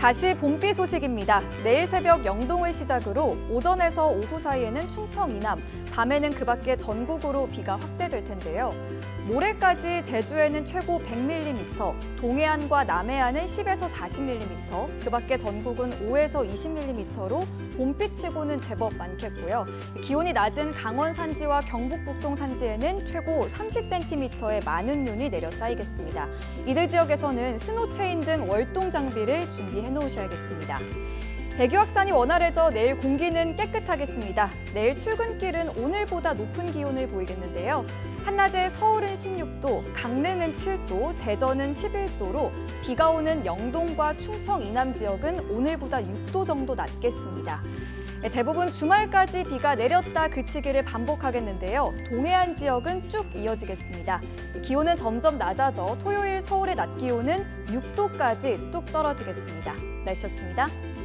다시 봄비 소식입니다. 내일 새벽 영동을 시작으로 오전에서 오후 사이에는 충청 이남, 밤에는 그 밖에 전국으로 비가 확대될 텐데요. 모레까지 제주에는 최고 100mm, 동해안과 남해안은 10에서 40mm, 그 밖에 전국은 5에서 20mm로 봄비치고는 제법 많겠고요. 기온이 낮은 강원 산지와 경북 북동 산지에는 최고 30cm의 많은 눈이 내려 쌓이겠습니다. 이들 지역에서는 스노체인 등 월동 장비를 준비해 놓으셔야겠습니다. 대기 확산이 원활해져 내일 공기는 깨끗하겠습니다. 내일 출근길은 오늘보다 높은 기온을 보이겠는데요. 한낮에 서울은 16도, 강릉은 7도, 대전은 11도로 비가 오는 영동과 충청 이남 지역은 오늘보다 6도 정도 낮겠습니다. 대부분 주말까지 비가 내렸다 그치기를 반복하겠는데요. 동해안 지역은 쭉 이어지겠습니다. 기온은 점점 낮아져 토요일 서울의 낮 기온은 6도까지 뚝 떨어지겠습니다. 날씨였습니다.